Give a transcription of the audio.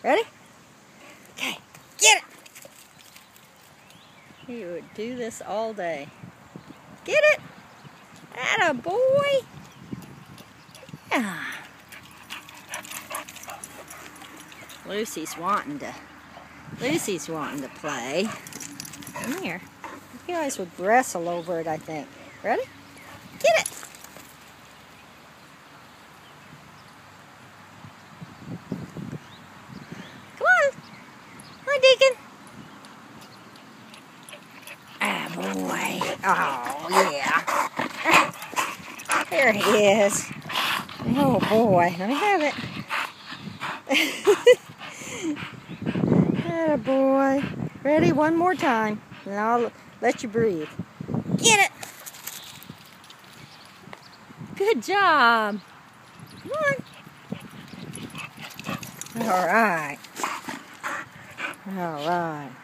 Ready? Okay, get it! He would do this all day. Get it! Atta boy! Yeah. Lucy's wanting to play. Come here. You guys would wrestle over it, I think. Ready? Get it! Come on! Hi, Deacon. Ah, boy. Oh, yeah. There he is. Oh, boy. Let me have it. Atta boy. Ready? One more time. And I'll let you breathe. Get it! Good job. Come on. All right. All right.